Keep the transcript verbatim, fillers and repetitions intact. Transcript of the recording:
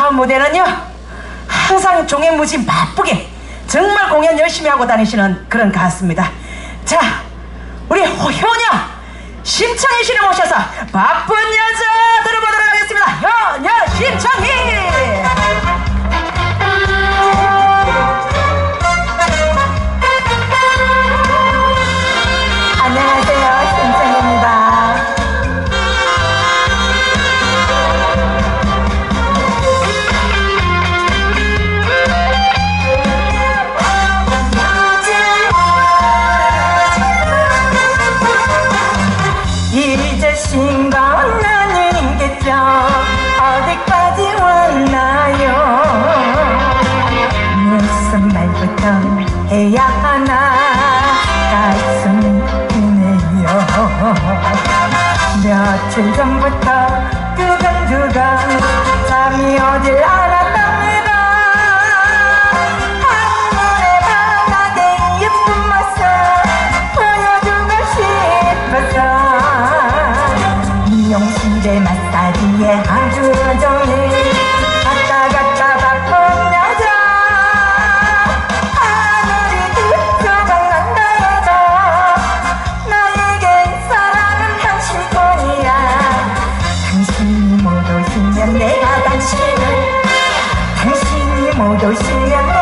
다음 무대는요, 항상 종횡무진 바쁘게 정말 공연 열심히 하고 다니시는 그런 가수입니다. 자, 우리 효녀 심창희 씨를 모셔서 바쁜 여자 들어보도록 하겠습니다. 효녀 심창희. 안녕하세요, 심창희입니다. 이제 싱거운 나는겠죠. 어디까지 왔나요? 무슨 말부터 해야 하나 가슴이 뛰네요. 며칠 전부터 두근두근 잠이 오질 않았답니다. 한눈에 반하게 예쁜 모습 보여주고 싶어서 미용실에 마사지에 하루 종일 갔다 갔다 바쁜 여자. 하늘이 들썩한다 해도 나에겐 사랑은 당신뿐이야. 당신이 못 오시면 내가 당신을, 당신이 못 오시면